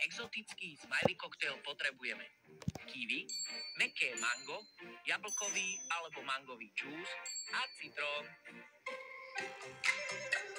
exotický smiley koktail potrebujeme kiwi, mäkké mango, jablkový alebo mangový džús a citrón.